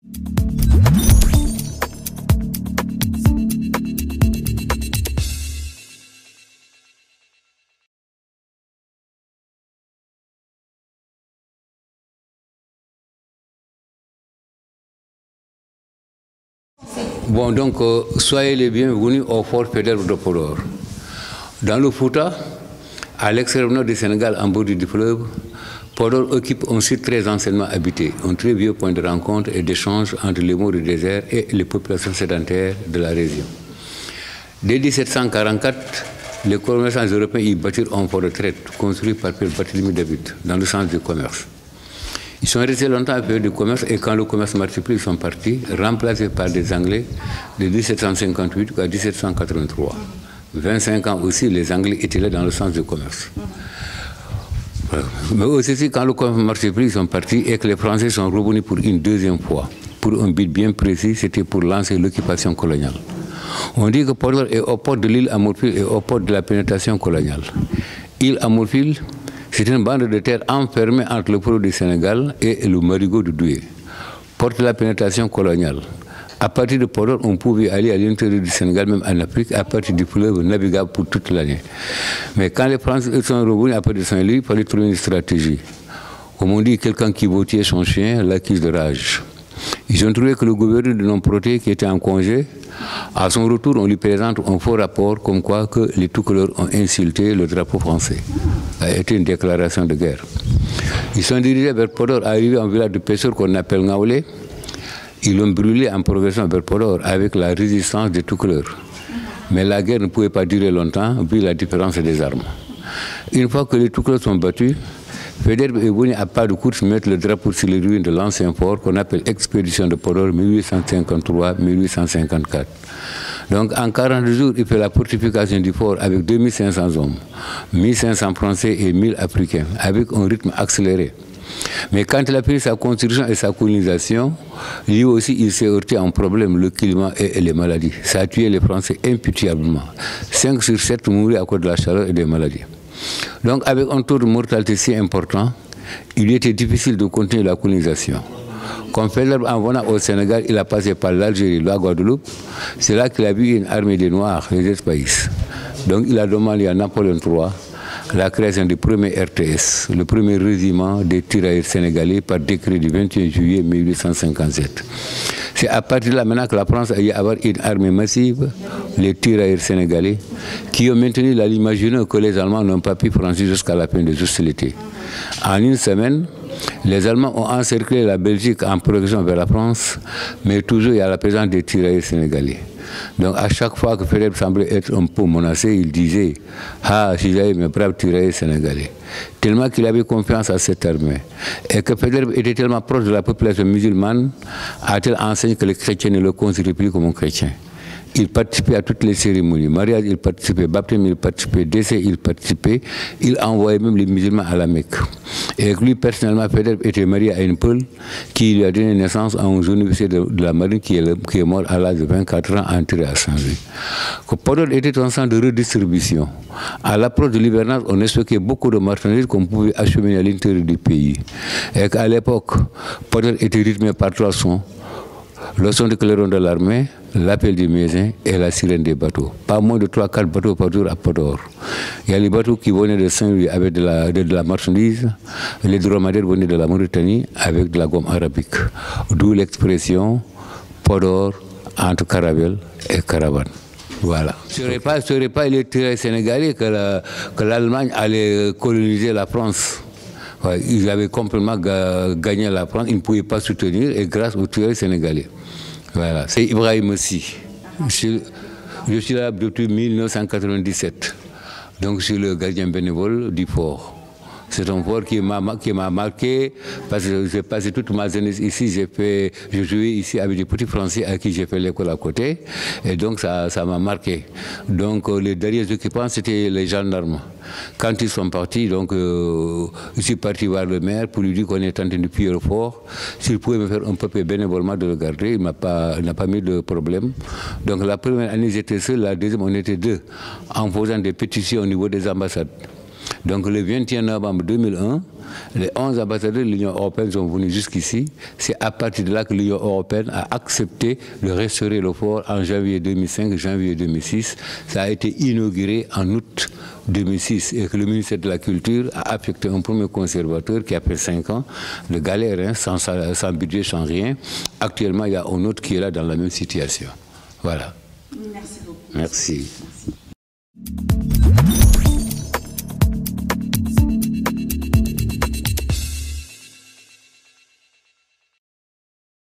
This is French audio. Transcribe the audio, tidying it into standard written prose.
Bon, donc, soyez les bienvenus au fort Faidherbe de Podor. Dans le Fouta, à l'extrême nord du Sénégal, en bordure du fleuve, Podor occupe un site très anciennement habité, un très vieux point de rencontre et d'échange entre les mots du désert et les populations sédentaires de la région. Dès 1744, les commerçants européens y bâtirent un fort de traite construit par Pierre Barthélemy David, dans le sens du commerce. Ils sont restés longtemps à faire du commerce et quand le commerce marchait plus, ils sont partis, remplacés par des Anglais de 1758 à 1783. 25 ans aussi, les Anglais étaient là dans le sens du commerce. Voilà. Mais aussi, quand le commerce ne marchait plus, ils sont partis et que les Français sont revenus pour une deuxième fois. Pour un but bien précis, c'était pour lancer l'occupation coloniale. On dit que Podor est aux portes de l'île Amorphile et aux portes de la pénétration coloniale. Île Amorphile, c'est une bande de terre enfermée entre le fleuve du Sénégal et le marigot de Douai. Porte de la pénétration coloniale. À partir de Podor, on pouvait aller à l'intérieur du Sénégal, même en Afrique, à partir du fleuve navigable pour toute l'année. Mais quand les Français sont revenus après de Saint-Louis, il fallait trouver une stratégie. Comme on dit, quelqu'un qui veut tuer son chien, l'acquise de rage. Ils ont trouvé que le gouverneur de Non-Proté, qui était en congé, à son retour, on lui présente un faux rapport comme quoi que les Toucouleurs ont insulté le drapeau français. Ça a été une déclaration de guerre. Ils sont dirigés vers Podor, arrivés en village de pêcheurs qu'on appelle Ngaoulé. Ils l'ont brûlé en progressant vers Podor avec la résistance des Toucouleurs. Mais la guerre ne pouvait pas durer longtemps, vu la différence des armes. Une fois que les Toucouleurs sont battus, Faidherbe est venu à pas de course mettre le drapeau sur les ruines de l'ancien fort qu'on appelle Expédition de Podor 1853-1854. Donc en 40 jours, il fait la fortification du fort avec 2500 hommes, 1500 Français et 1000 Africains, avec un rythme accéléré. Mais quand il a fini sa construction et sa colonisation, lui aussi il s'est heurté à un problème, le climat et les maladies. Ça a tué les Français impitoyablement. 5 sur 7 mouraient à cause de la chaleur et des maladies. Donc avec un taux de mortalité si important, il était difficile de continuer la colonisation. Comme Faidherbe, en venant au Sénégal, il a passé par l'Algérie, la Guadeloupe. C'est là qu'il a vu une armée des Noirs, les Espaces. Donc il a demandé à Napoléon III la création du premier RTS, le premier régiment des tirailleurs sénégalais par décret du 21 juillet 1857. C'est à partir de là maintenant que la France a eu à avoir une armée massive, les tirailleurs sénégalais, qui ont maintenu la ligne Maginot que les Allemands n'ont pas pu franchir jusqu'à la fin des hostilités. En une semaine, les Allemands ont encerclé la Belgique en progression vers la France, mais toujours il y a la présence des tirailleurs sénégalais. Donc à chaque fois que Faidherbe semblait être un peu menacé, il disait « Ah, si j'avais mes braves tirailleurs sénégalais ». Tellement qu'il avait confiance à cette armée. Et que Faidherbe était tellement proche de la population musulmane, a-t-il enseigné que les chrétiens ne le considéraient plus comme un chrétien. Il participait à toutes les cérémonies. Mariage, il participait. Baptême, il participait. Décès, il participait. Il envoyait même les musulmans à la Mecque. Et lui, personnellement, Faidherbe était marié à une Peul qui lui a donné naissance à un jeune officier de la marine qui est mort à l'âge de 24 ans, enterré à Saint-Louis. Podor était un centre de redistribution. À l'approche de l'hivernage, on expectait beaucoup de marchandises qu'on pouvait acheminer à l'intérieur du pays. Et qu'à l'époque, Podor était rythmé par 3 sons. Le son du clairon de l'armée, l'appel du médecin et la sirène des bateaux. Pas moins de 3-4 bateaux par jour à Podor. Il y a les bateaux qui venaient de Saint-Louis avec de la marchandise, les dromadaires venaient de la Mauritanie avec de la gomme arabique. D'où l'expression Podor entre caravelle et caravane. Voilà. Ce serait pas les tirailleurs sénégalais que l'Allemagne allait coloniser la France. Ouais, ils avaient complètement gagné la France, ils ne pouvaient pas soutenir et grâce aux tirailleurs sénégalais. Voilà. C'est Ibrahim aussi. Je suis là depuis 1997. Donc je suis le gardien bénévole du fort. C'est un fort qui m'a marqué parce que j'ai passé toute ma jeunesse ici. Je jouais ici avec des petits Français à qui j'ai fait l'école à côté. Et donc ça m'a marqué. Donc les derniers occupants, c'était les gendarmes. Quand ils sont partis, donc, je suis parti voir le maire pour lui dire qu'on est en train de piller le fort. S'il pouvait me faire un papier bénévolement de le garder, il n'a pas mis de problème. Donc la première année, j'étais seul, la deuxième, on était 2, en faisant des pétitions au niveau des ambassades. Donc le 21 novembre 2001, les 11 ambassadeurs de l'Union européenne sont venus jusqu'ici. C'est à partir de là que l'Union européenne a accepté de restaurer le fort en janvier 2005, janvier 2006. Ça a été inauguré en août 2006 et que le ministère de la Culture a affecté un premier conservateur qui a fait 5 ans, le Galérin, sans budget, sans rien. Actuellement, il y a un autre qui est là dans la même situation. Voilà. Merci beaucoup. Merci. Merci.